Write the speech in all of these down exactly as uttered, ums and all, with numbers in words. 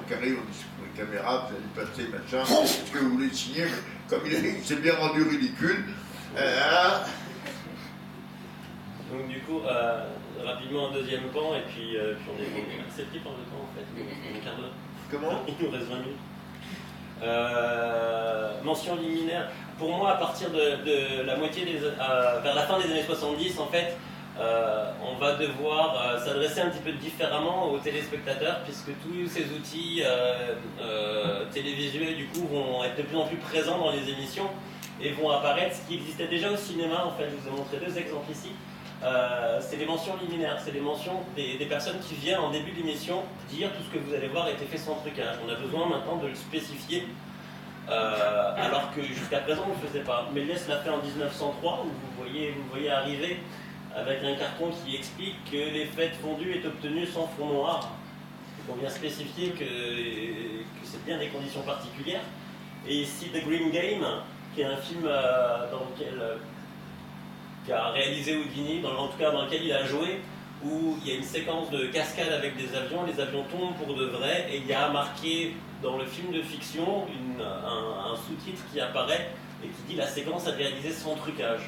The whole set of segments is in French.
carré, on dit pour les caméras, vous allez passer, machin, est-ce que vous voulez signer? Mais comme il, il s'est bien rendu ridicule. Euh, Donc du coup, euh, rapidement un deuxième pan, et puis, euh, puis on est assez pris par le temps en fait, un quart d'heure. Comment? Il nous reste vingt minutes. Euh, mention liminaire. Pour moi, à partir de, de la moitié des, euh, vers la fin des années soixante-dix, en fait, euh, on va devoir euh, s'adresser un petit peu différemment aux téléspectateurs, puisque tous ces outils euh, euh, télévisuels du coup vont être de plus en plus présents dans les émissions et vont apparaître. Ce qui existait déjà au cinéma, en fait, je vous ai montré deux exemples ici. Euh, c'est les mentions liminaires, c'est les mentions des, des personnes qui viennent en début d'émission dire tout ce que vous allez voir a été fait sans trucage. On a besoin maintenant de le spécifier, euh, alors que jusqu'à présent on ne le faisait pas. Méliès l'a fait en mille neuf cent trois, où vous voyez, vous voyez arriver avec un carton qui explique que l'effet de fondu est obtenu sans fond noir. Donc on vient spécifier que, que c'est bien des conditions particulières. Et ici The Green Game, qui est un film euh, dans lequel... Euh, qu'a réalisé Houdini, dans, en tout cas dans lequel il a joué, où il y a une séquence de cascade avec des avions, les avions tombent pour de vrai, et il y a marqué dans le film de fiction une, un, un sous-titre qui apparaît et qui dit la séquence a été réalisée sans trucage.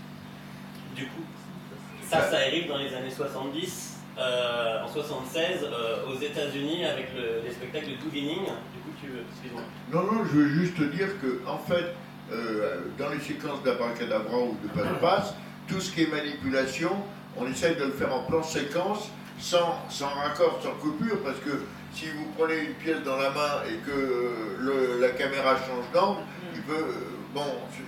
Du coup, ça, ça arrive dans les années soixante-dix, euh, en soixante-seize, euh, aux États-Unis avec le, les spectacles de Dougening. Du coup, tu veux, excuse-moi. Non, non, je veux juste dire que, en fait, euh, dans les séquences d'abracadabra ou de passe-passe, tout ce qui est manipulation, on essaye de le faire en plan séquence, sans, sans raccord, sans coupure, parce que si vous prenez une pièce dans la main et que le, la caméra change d'angle, il peut, bon,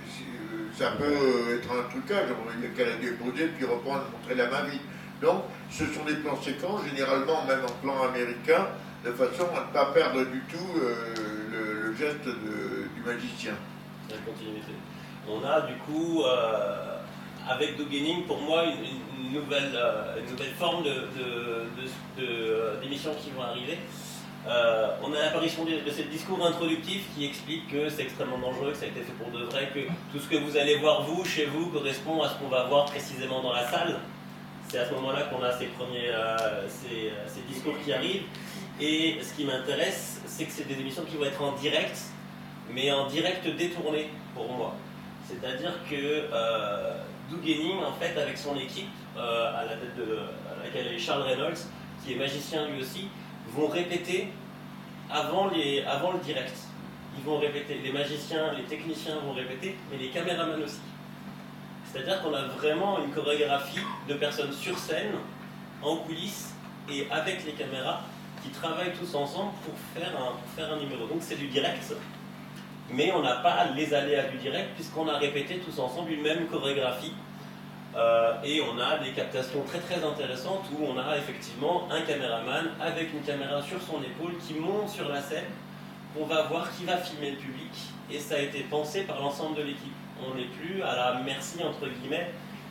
ça peut être un trucage, il n'y a qu'à la déposer puis reprendre, montrer la main vide. Donc, ce sont des plans séquences, généralement même en plan américain, de façon à ne pas perdre du tout euh, le, le geste de, du magicien. La continuité. On a du coup, euh, avec Dougening, pour moi, une, une, nouvelle, euh, une nouvelle forme de, de, de, de, d'émissions qui vont arriver. Euh, on a l'apparition de, de ce discours introductif qui explique que c'est extrêmement dangereux, que ça a été fait pour de vrai, que tout ce que vous allez voir vous, chez vous, correspond à ce qu'on va voir précisément dans la salle. C'est à ce moment-là qu'on a ces premiers euh, ces, ces discours qui arrivent. Et ce qui m'intéresse, c'est que c'est des émissions qui vont être en direct, mais en direct détourné pour moi. C'est-à-dire que euh, Dougening, en fait, avec son équipe, euh, à la tête de à laquelle est Charles Reynolds, qui est magicien lui aussi, vont répéter avant, les, avant le direct. Ils vont répéter, les magiciens, les techniciens vont répéter, mais les caméramans aussi. C'est-à-dire qu'on a vraiment une chorégraphie de personnes sur scène, en coulisses, et avec les caméras, qui travaillent tous ensemble pour faire un, pour faire un numéro. Donc c'est du direct, mais on n'a pas les aléas du direct, puisqu'on a répété tous ensemble une même chorégraphie. Euh, et on a des captations très très intéressantes où on a effectivement un caméraman avec une caméra sur son épaule qui monte sur la scène. On va voir qui va filmer le public, et ça a été pensé par l'ensemble de l'équipe. On n'est plus à la merci entre guillemets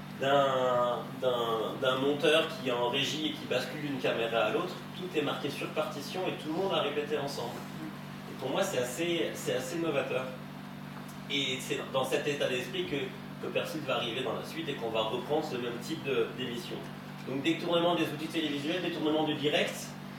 d'un, d'un, d'un monteur qui est en régie et qui bascule d'une caméra à l'autre. Tout est marqué sur partition et tout le monde a répété ensemble. Et pour moi c'est assez, c'est assez novateur. Et c'est dans cet état d'esprit que que Pursuit va arriver dans la suite et qu'on va reprendre ce même type de, d'émission. Donc détournement des outils télévisuels, détournement du direct,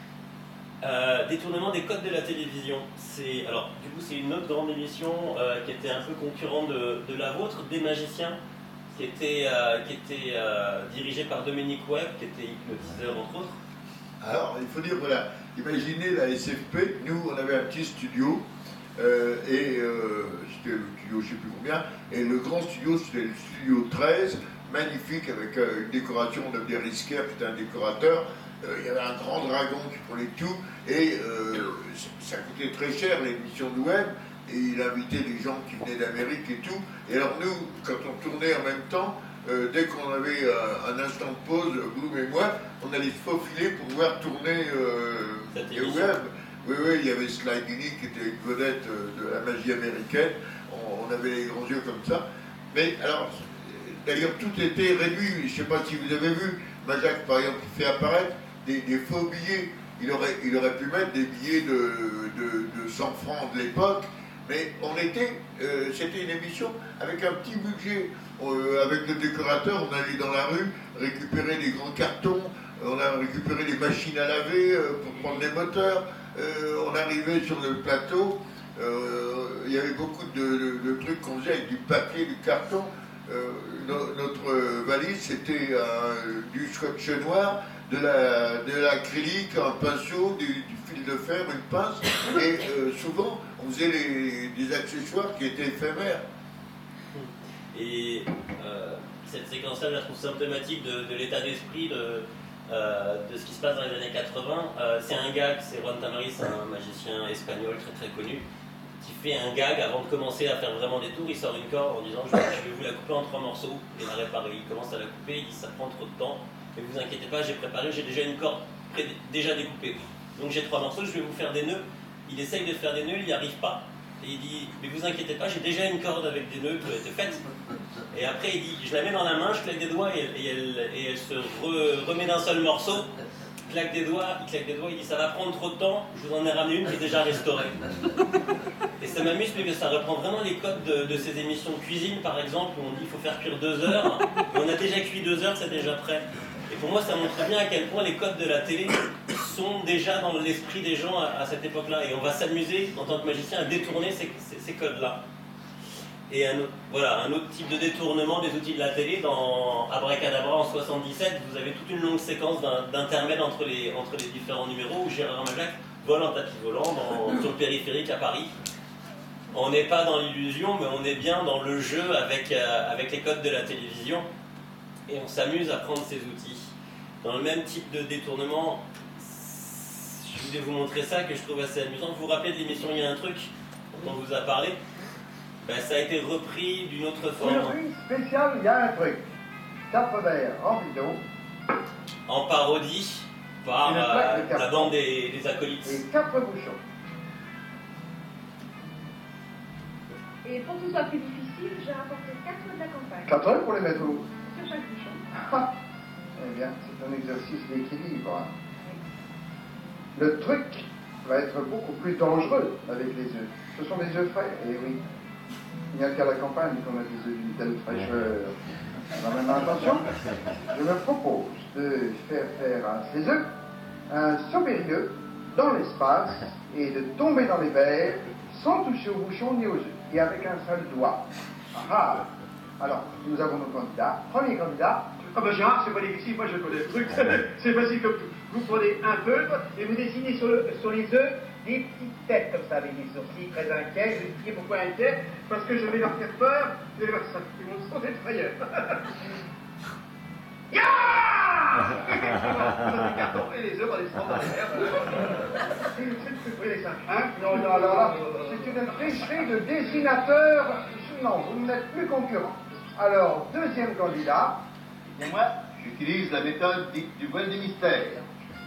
euh, détournement des codes de la télévision. C'est, alors du coup c'est une autre grande émission euh, qui était un peu concurrente de, de la vôtre, des magiciens, qui était, euh, qui était euh, dirigée par Dominique Webb, qui était hypnotiseur entre autres. Alors il faut dire, voilà, imaginez la S F P, nous on avait un petit studio, Euh, et euh, c'était le studio je ne sais plus combien, et le grand studio c'était le studio treize, magnifique avec euh, une décoration de Risker qui était un décorateur. Euh, il y avait un grand dragon qui prenait tout, et euh, ça coûtait très cher l'émission de Webb, et il invitait des gens qui venaient d'Amérique et tout. Et alors nous, quand on tournait en même temps, euh, dès qu'on avait euh, un instant de pause, Bloom et moi, on allait se faufiler pour voir tourner euh, Webb. Oui, oui, il y avait Sly Gini qui était une vedette de la magie américaine. On, on avait les grands yeux comme ça. Mais alors, d'ailleurs, tout était réduit. Je ne sais pas si vous avez vu, Majac, par exemple, qui fait apparaître des, des faux billets. Il aurait, il aurait pu mettre des billets de, de, de cent francs de l'époque. Mais on était, euh, c'était une émission avec un petit budget. Euh, avec le décorateur, on allait dans la rue récupérer des grands cartons. On a récupéré des machines à laver euh, pour prendre les moteurs. euh, on arrivait sur le plateau, euh, il y avait beaucoup de, de, de trucs qu'on faisait avec du papier, du carton. Euh, no, notre valise, c'était euh, du scotch noir, de la, de l'acrylique, un pinceau, du, du fil de fer, une pince, et euh, souvent on faisait les, des accessoires qui étaient éphémères. Et euh, cette séquence-là, je la trouve symptomatique de, de l'état d'esprit de, euh, de ce qui se passe dans les années quatre-vingts. Euh, c'est un gag, c'est Juan Tamariz, un magicien espagnol très très connu, qui fait un gag avant de commencer à faire vraiment des tours. Il sort une corde en disant je vais, je vais vous la couper en trois morceaux et la réparer. Il commence à la couper, il dit ça prend trop de temps, mais vous inquiétez pas, j'ai préparé, j'ai déjà une corde pré- déjà découpée. Donc j'ai trois morceaux, je vais vous faire des nœuds. Il essaye de faire des nœuds, il n'y arrive pas. Et il dit mais vous inquiétez pas, j'ai déjà une corde avec des nœuds qui ont été faites. Et après il dit je la mets dans la main, je claque des doigts et, et, elle, et elle se re, remet d'un seul morceau. Claque des doigts, il claque des doigts, il dit ça va prendre trop de temps, je vous en ai ramené une qui est déjà restaurée. Et ça m'amuse parce que ça reprend vraiment les codes de, de ces émissions de cuisine par exemple où on dit il faut faire cuire deux heures et on a déjà cuit deux heures, c'est déjà prêt. Et pour moi ça montre bien à quel point les codes de la télé sont déjà dans l'esprit des gens à, à cette époque-là et on va s'amuser en tant que magicien à détourner ces, ces, ces codes-là. Et un autre, voilà, un autre type de détournement des outils de la télé, dans Abracadabra en soixante-dix-sept, vous avez toute une longue séquence d'intermèdes entre les, entre les différents numéros où Gérard Majac vole en tapis volant dans, sur le périphérique à Paris. On n'est pas dans l'illusion, mais on est bien dans le jeu avec, euh, avec les codes de la télévision et on s'amuse à prendre ces outils. Dans le même type de détournement, je voulais vous montrer ça que je trouve assez amusant. Vous vous rappelez de l'émission Il y a un truc dont on vous a parlé? Ben, ça a été repris d'une autre forme. Aujourd'hui, spécial, il y a un truc. Quatre verres remplis d'eau. En parodie par euh, la bande des, des acolytes. Et quatre bouchons. Et pour que ce soit plus difficile, j'ai apporté quatre œufs de la campagne. Quatre œufs pour les mettre où? Sur chaque bouchon. Ah, eh bien, c'est un exercice d'équilibre. Hein. Le truc va être beaucoup plus dangereux avec les œufs. Ce sont des œufs frais, et oui. Il n'y a qu'à la campagne qu'on a des œufs d'une telle fraîcheur. Alors maintenant, attention, je me propose de faire faire à ces œufs un saut périlleux dans l'espace et de tomber dans les verres sans toucher au bouchon ni aux œufs, et avec un seul doigt. Ah, alors, nous avons nos candidats. Premier candidat. Ah ben Gérard, c'est pas difficile, moi je connais le truc, c'est facile comme tout. Vous prenez un feutre et vous dessinez sur, le, sur les œufs des petites têtes comme ça, avec des sourcils très inquiets. Je vais expliquer pourquoi inquiets, parce que je vais leur faire peur, vous allez voir ça, ils vont se sentir frayeur. Ya! Les cartons et les œufs vont descendre dans les verres. Oui, les cinq. Hein? Non, non, alors là, c'est une tricherie de dessinateur. Non, vous n'êtes plus concurrent. Alors, deuxième candidat. Et moi, j'utilise la méthode dite du voile du mystère.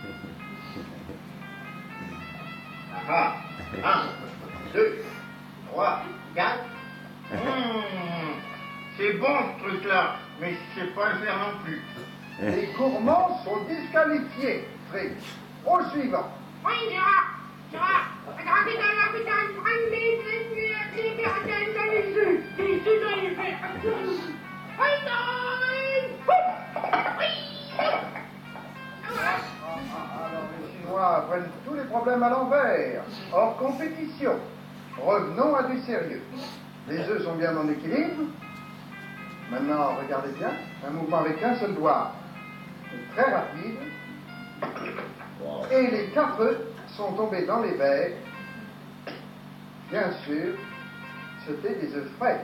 Ah, un, deux, trois, quatre. Mmh, c'est bon ce truc-là, mais je sais pas le faire non plus. Les gourmands sont disqualifiés. Fritz. Au suivant. Oui, Gérard! Gérard! Regardez dans la putain de prendre les œufs, les verres dans les œufs! Les œufs dans les verres! Oui, non! Alors, les Chinois prennent tous les problèmes à l'envers. Hors compétition. Revenons à du sérieux. Les œufs sont bien en équilibre. Maintenant, regardez bien. Un mouvement avec un seul doigt. C'est très rapide. Et les quatre œufs sont tombés dans les verres. Bien sûr, c'était des œufs frais.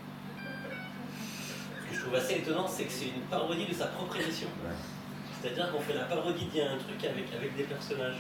Ce que je trouve assez étonnant, c'est que c'est une parodie de sa propre émission. C'est-à-dire qu'on fait la parodie d'il y a un truc avec, avec des personnages.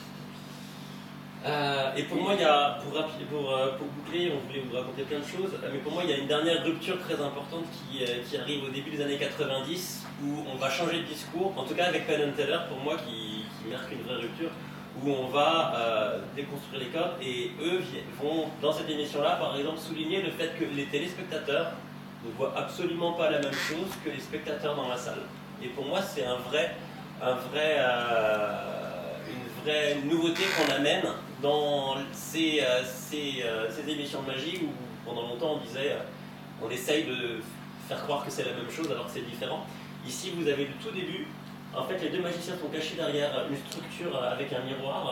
Euh, et pour moi, il y a, pour, pour, pour boucler, on voulait vous raconter plein de choses, mais pour moi, il y a une dernière rupture très importante qui, qui arrive au début des années quatre-vingt-dix, où on va changer de discours, en tout cas avec Penn and Teller, pour moi, qui, qui marque une vraie rupture, où on va euh, déconstruire les codes, et eux vont, dans cette émission-là, par exemple, souligner le fait que les téléspectateurs ne voient absolument pas la même chose que les spectateurs dans la salle. Et pour moi, c'est un vrai, un vrai, euh, une vraie nouveauté qu'on amène dans ces, euh, ces, euh, ces émissions de magie où pendant longtemps on disait, euh, on essaye de faire croire que c'est la même chose alors que c'est différent. Ici, vous avez le tout début. En fait, les deux magiciens sont cachés derrière une structure avec un miroir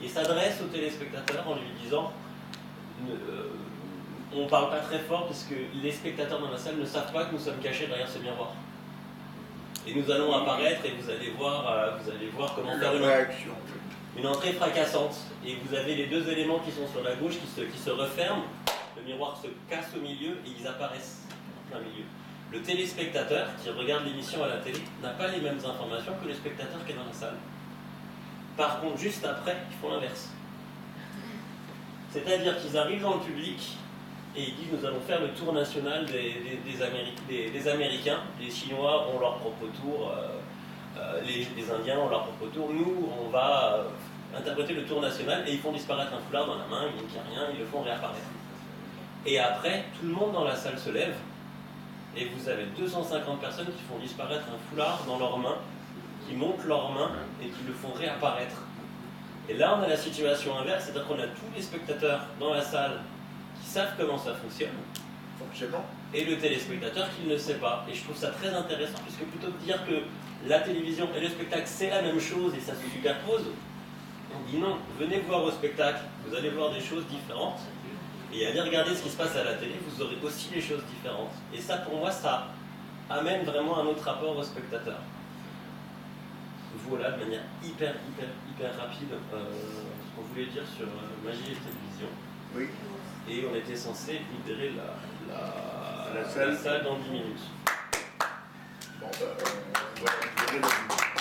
et s'adresse au téléspectateur en lui disant euh, on ne parle pas très fort parce que les spectateurs dans la salle ne savent pas que nous sommes cachés derrière ce miroir. Et nous allons apparaître et vous allez voir, euh, vous allez voir comment faire une, réaction. une entrée fracassante. Et vous avez les deux éléments qui sont sur la gauche qui se, qui se referment, le miroir se casse au milieu et ils apparaissent en plein milieu. Le téléspectateur qui regarde l'émission à la télé n'a pas les mêmes informations que le spectateur qui est dans la salle. Par contre, juste après, ils font l'inverse. C'est-à-dire qu'ils arrivent dans le public et ils disent nous allons faire le tour national des, des, des, Améri des, des Américains. Les Chinois ont leur propre tour, euh, euh, les, les Indiens ont leur propre tour. Nous, on va euh, interpréter le tour national et ils font disparaître un foulard dans la main, ils n'y a rien, ils le font réapparaître. Et après, tout le monde dans la salle se lève et vous avez deux cent cinquante personnes qui font disparaître un foulard dans leurs mains, qui montent leurs mains et qui le font réapparaître. Et là, on a la situation inverse, c'est-à-dire qu'on a tous les spectateurs dans la salle qui savent comment ça fonctionne, Forcément. et le téléspectateur qui ne le sait pas. Et je trouve ça très intéressant, puisque plutôt que de dire que la télévision et le spectacle, c'est la même chose et ça se superpose, on dit non, venez voir au spectacle, vous allez voir des choses différentes, et allez regarder ce qui se passe à la télé, vous aurez aussi des choses différentes. Et ça, pour moi, ça amène vraiment un autre rapport au spectateur. Voilà, de manière hyper, hyper, hyper rapide, euh, ce qu'on voulait dire sur euh, Magie et télévision. Oui. Et on était censé libérer la, la, la, salle. la salle dans dix minutes. Bon, bah, on va libérer la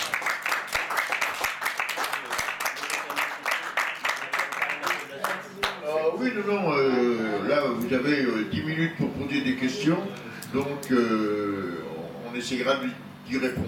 Euh, oui, non, non, euh, là vous avez euh, dix minutes pour poser des questions, donc euh, on essaiera d'y répondre.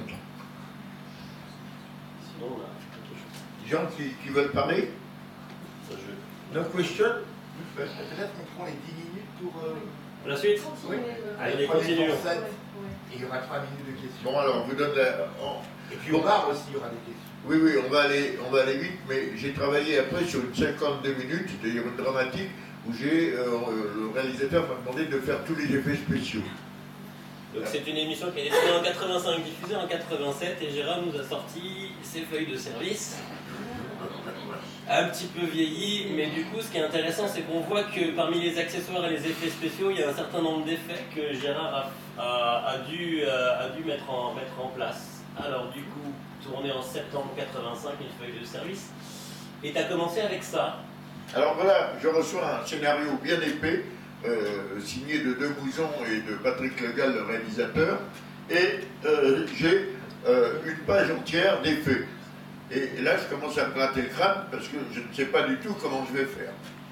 Sinon, on a autre chose. Des gens qui, qui veulent parler? Ça, je... No question? Peut-être qu'on prend les dix minutes pour... Euh... La suite? Oui. Allez, Allez, prenez continuons. pour sept, et il y aura trois minutes de questions. Bon, alors, on vous donne la... oh. Et puis au bar aussi, il y aura des questions. Oui, oui, on va aller, on va aller vite, mais j'ai travaillé après sur une cinquante-deux minutes, c'est-à-dire une dramatique, où j'ai, euh, le réalisateur m'a demandé de faire tous les effets spéciaux. Donc c'est une émission qui a été tournée en quatre-vingt-cinq, diffusée en quatre-vingt-sept, et Gérard nous a sorti ses feuilles de service. Un petit peu vieilli, mais du coup ce qui est intéressant c'est qu'on voit que parmi les accessoires et les effets spéciaux, il y a un certain nombre d'effets que Gérard a, a, a, dû, a, a dû mettre en, mettre en place. Alors du coup, tourné en septembre quatre-vingt-cinq, une feuille de service, et tu as commencé avec ça. Alors voilà, je reçois un scénario bien épais, euh, signé de Demouzon et de Patrick Legal, le réalisateur, et euh, j'ai euh, une page entière d'effets. Et là, je commence à me gratter le crâne parce que je ne sais pas du tout comment je vais faire.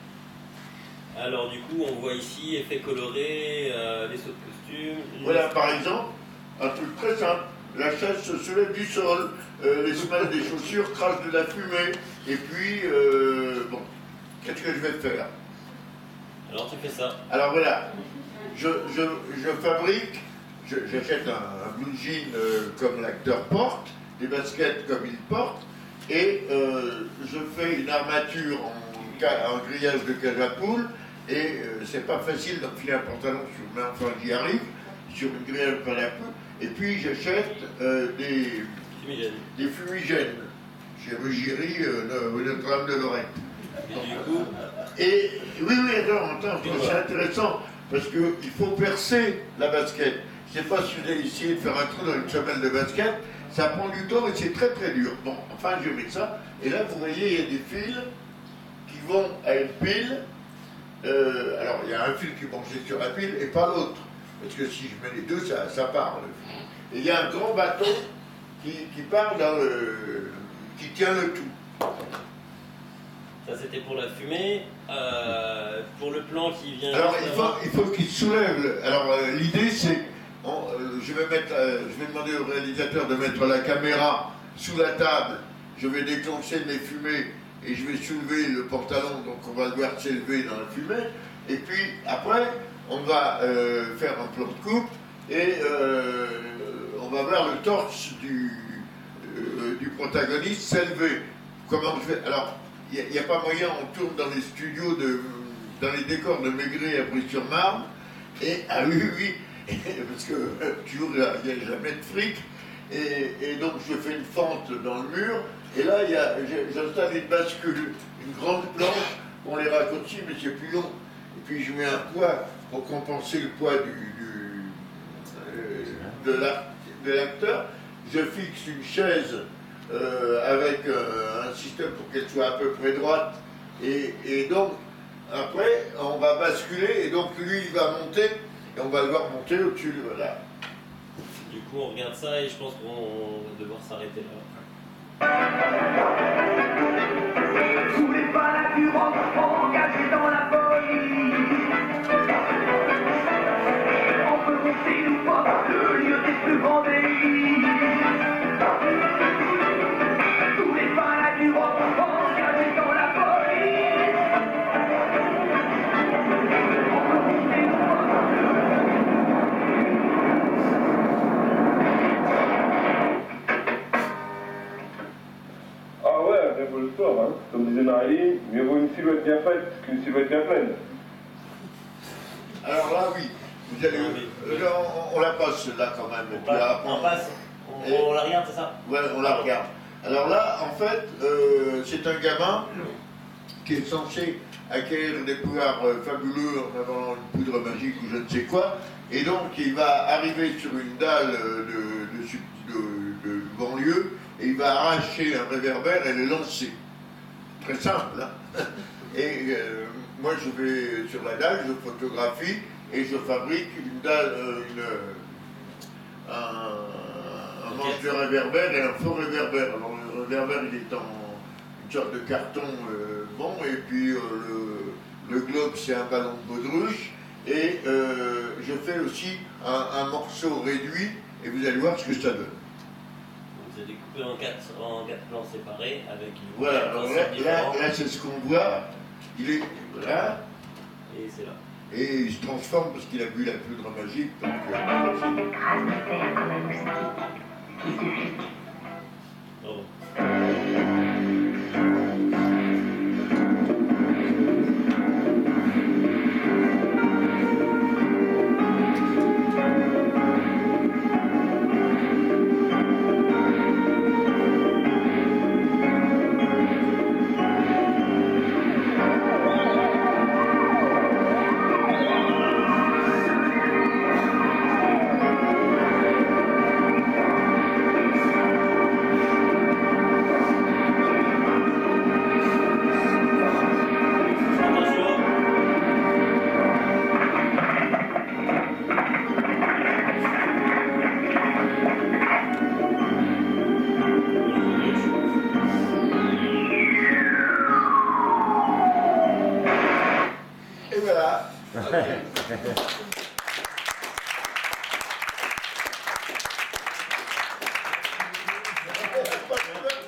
Alors du coup, on voit ici effets colorés, euh, les sauts de costume. Voilà, par exemple, un truc très simple. La chaise se soulève du sol, euh, les semelles des chaussures crachent de la fumée, et puis, euh, bon, qu'est-ce que je vais faire? Alors tu fais ça. Alors voilà, je, je, je fabrique, j'achète un, un blue jean euh, comme l'acteur porte, des baskets comme il porte, et euh, je fais une armature en, en grillage de cage à poule, et euh, c'est pas facile d'enfiler un pantalon sur, mais enfin j'y arrive, sur une grillage de cage à poule, et puis j'achète euh, des, Fumigène. des fumigènes chez Ruggieri, euh, Notre-Dame de Lorette. Et du coup, Et oui, oui, attends, attends, c'est intéressant, parce qu'il faut percer la basket. Je ne sais pas si vous allez essayer de faire un trou dans une semelle de basket, ça prend du temps et c'est très très dur. Bon, enfin je mets ça, et là vous voyez, il y a des fils qui vont à une pile. Euh, alors il y a un fil qui est branché sur la pile et pas l'autre, parce que si je mets les deux, ça, ça part. Et il y a un grand bâton qui, qui part dans le... qui tient le tout. ça c'était pour la fumée. Euh, pour le plan qui vient. Alors juste il faut, avant. il faut qu'il soulève. le- Alors euh, l'idée c'est, on, euh, je vais mettre, euh, je vais demander au réalisateur de mettre la caméra sous la table. Je vais déclencher mes fumées et je vais soulever le pantalon, donc on va le voir s'élever dans la fumée. Et puis après, on va euh, faire un plan de coupe et euh, on va voir le torse du, euh, du protagoniste s'élever. Comment je vais. Alors, il n'y a, a pas moyen, on tourne dans les studios, de, dans les décors de Maigret à Brie-sur-Marne, et ah oui, oui, oui, parce que euh, toujours il n'y a jamais de fric, et, et donc je fais une fente dans le mur, et là il y a- j'ai- j'installe une bascule, une grande planche, on les raccourcit, mais c'est plus long. Et puis je mets un poids pour compenser le poids du, du, euh, de la- de l'acteur. Je fixe une chaise euh, avec euh, un système pour qu'elle soit à peu près droite. Et, et donc, après, on va basculer, et donc lui, il va monter, et on va le voir monter au-dessus, voilà. Du coup, on regarde ça et je pense qu'on va devoir s'arrêter là. Tous les baladurants engagés dans la police. On peut monter ou pas le lieu des plus grands délits. Tous les baladurants engagés dans la police. On peut monter ou pas. Ah ouais, rien pour le sport, hein. Comme disait Marilyn, mieux vaut une silhouette bien faite qu'une silhouette bien pleine. Alors là, oui, vous allez, euh, là, on, on la passe là quand même. Et On, puis passe, après, on passe, on, Et- on la regarde, c'est ça? Ouais, on la regarde. Alors là, en fait, euh, c'est un gamin qui est censé acquérir des pouvoirs euh, fabuleux en avant une poudre magique ou je ne sais quoi. Et donc, il va arriver sur une dalle euh, de, de, sub- de- de banlieue et il va arracher un réverbère et le lancer. Très simple, hein. Et euh, moi, je vais sur la dalle, je photographie et je fabrique une dalle, euh, une, euh, un, un manche de réverbère et un faux réverbère. Alors, le réverbère, il est en une sorte de carton euh, bon, et puis euh, le, le globe, c'est un ballon de baudruche. Et euh, je fais aussi un, un morceau réduit, et vous allez voir ce que ça donne. Vous avez découpé en quatre, en quatre plans séparés avec une Voilà, quatre alors plans là, différents. là, là, c'est ce qu'on voit. Il est là, Et c'est là. et il se transforme parce qu'il a bu la poudre magique. Donc, euh, C'est une grâce de faire comme un moustique. Il suffit. Bravo. Attention. et voilà. Ok.